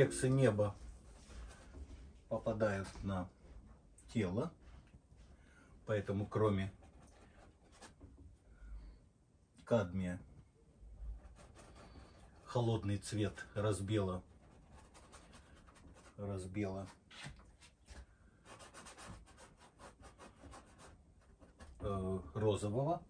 рефлексы неба попадают на тело, поэтому кроме кадмия холодный цвет разбела розового.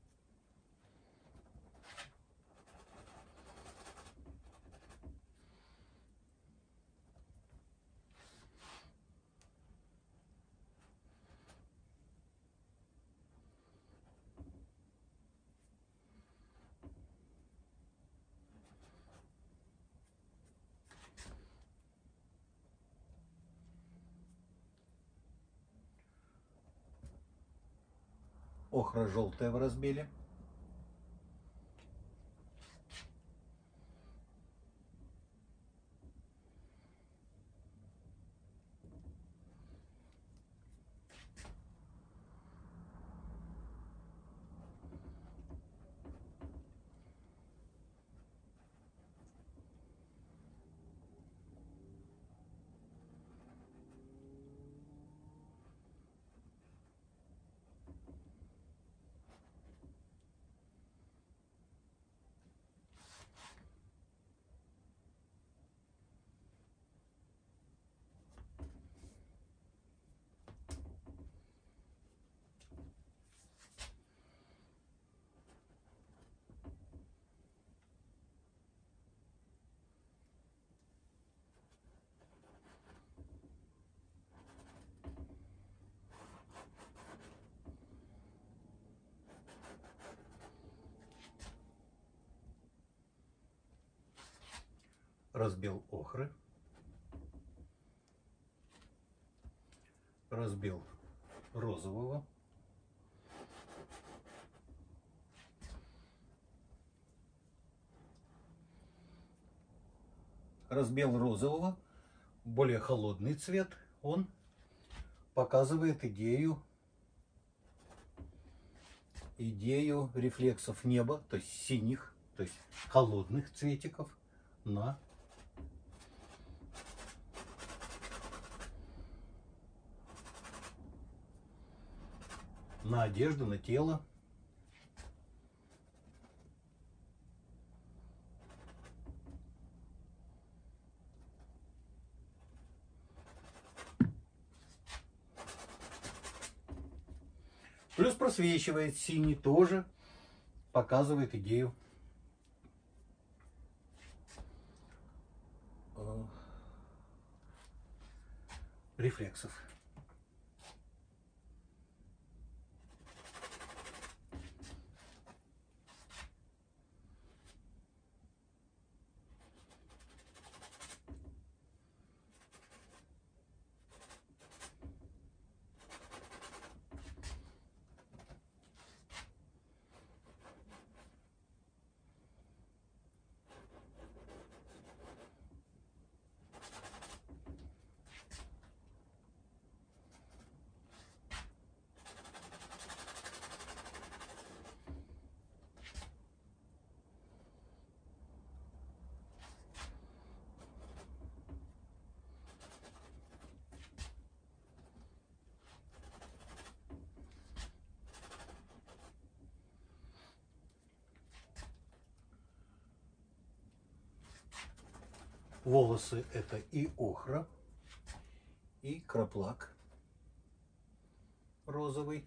Охра-желтая в разбеле. Разбел охры, разбел розового, разбел розового, более холодный цвет, он показывает идею рефлексов неба, то есть синих, то есть холодных цветиков на одежду, на тело. Плюс просвечивает синий, тоже показывает идею рефлексов. Волосы — это и охра, и краплак розовый.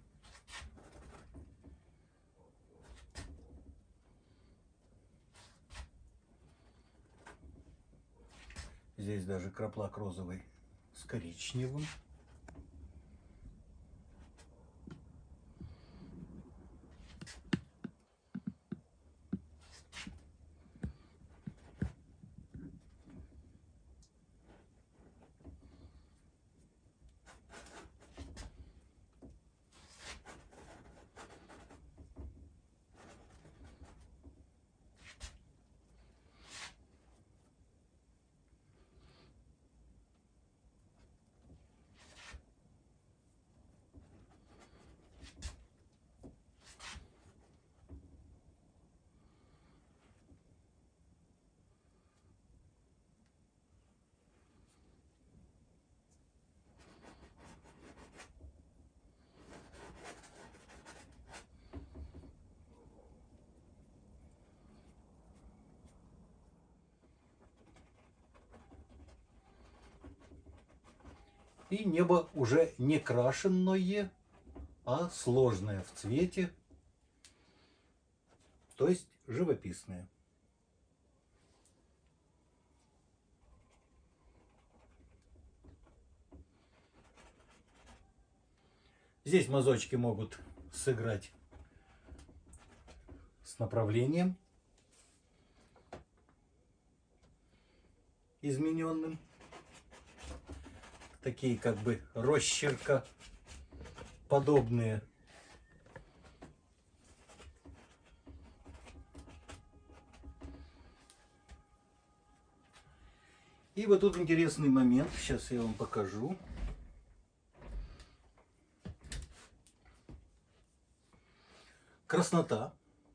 Здесь даже краплак розовый с коричневым. И небо уже не крашенное, а сложное в цвете, то есть живописное. Здесь мазочки могут сыграть с направлением измененным. Такие как бы росчерка подобные. И вот тут интересный момент, сейчас я вам покажу. Краснота.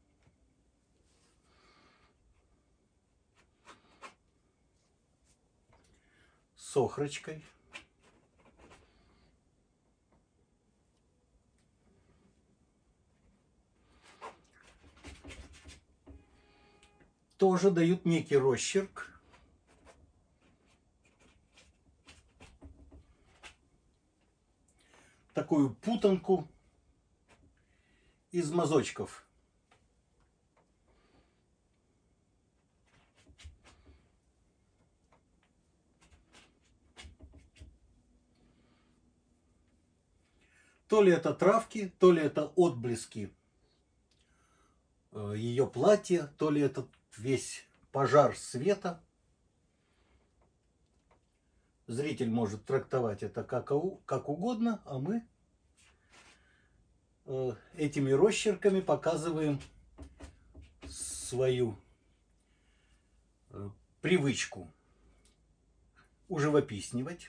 С охрочкой. Тоже дают некий росчерк. Такую путанку из мазочков. То ли это травки, то ли это отблески ее платья, то ли это весь пожар света. Зритель может трактовать это как угодно, а мы этими росчерками показываем свою привычку уживописнивать.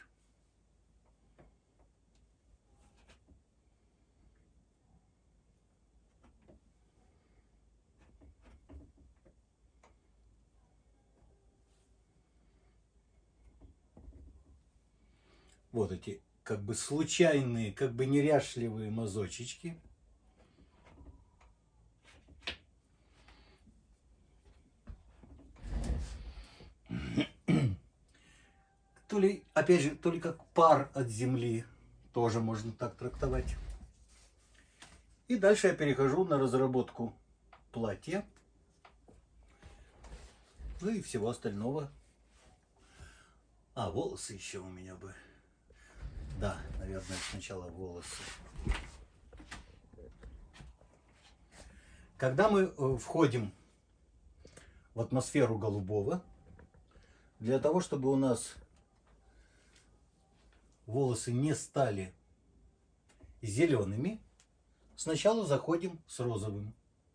Вот эти как бы случайные, как бы неряшливые мазочечки. То ли, опять же, то ли как пар от земли, тоже можно так трактовать. И дальше я перехожу на разработку платья, ну и всего остального. А, волосы еще у меня бы. Да, наверное, сначала волосы. Когда мы входим в атмосферу голубого, для того, чтобы у нас волосы не стали зелеными, сначала заходим с розовым.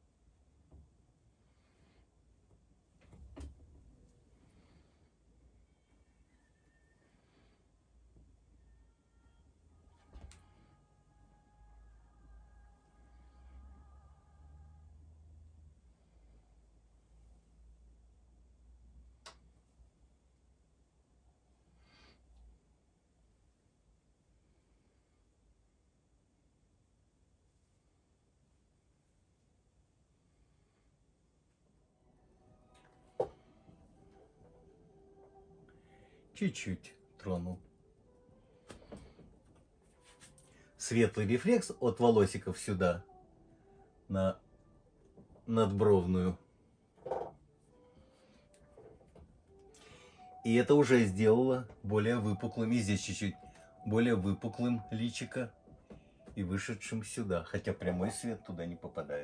Чуть-чуть тронул. Светлый рефлекс от волосиков сюда, на надбровную. И это уже сделало более выпуклым. И здесь чуть-чуть более выпуклым личико и вышедшим сюда. Хотя прямой свет туда не попадает.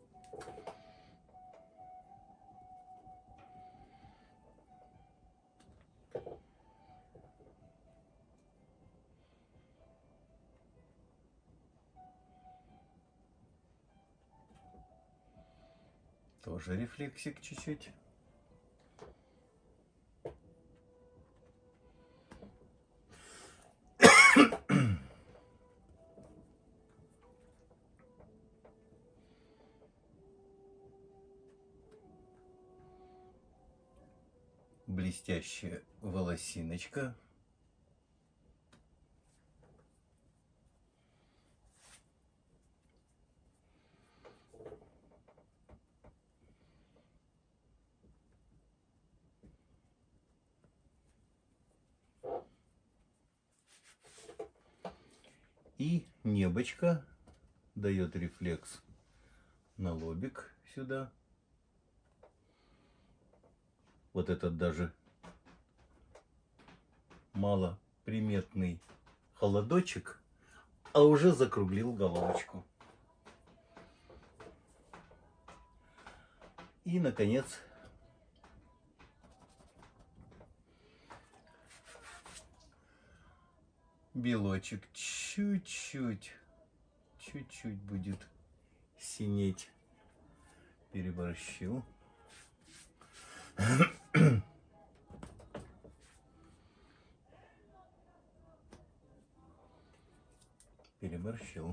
Тоже рефлексик чуть-чуть. Блестящая волосиночка. И небочка дает рефлекс на лобик сюда. Вот этот даже малоприметный холодочек, а уже закруглил головочку. И, наконец, белочек чуть-чуть будет синеть. Переборщил. Переборщил.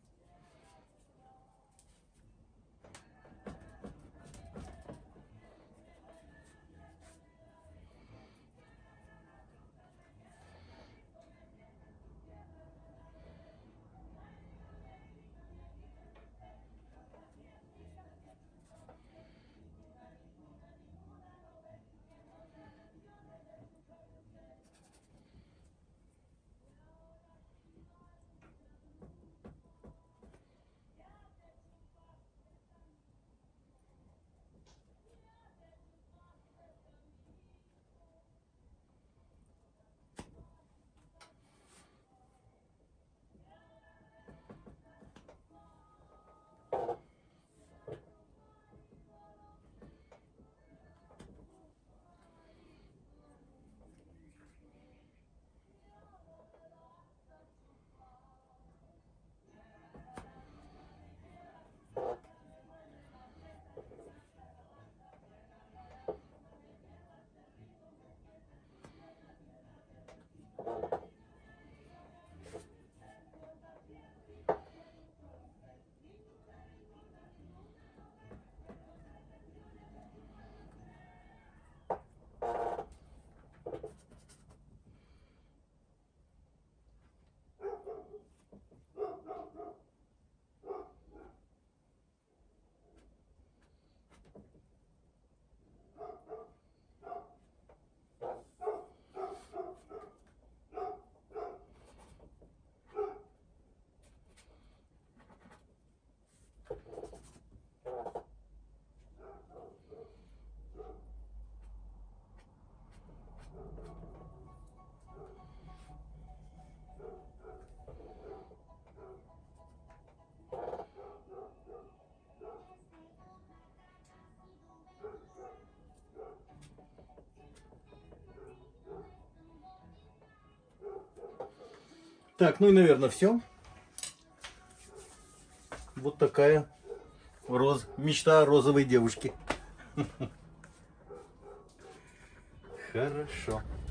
Так, ну и, наверное, все. Вот такая мечта розовой девушки. Хорошо.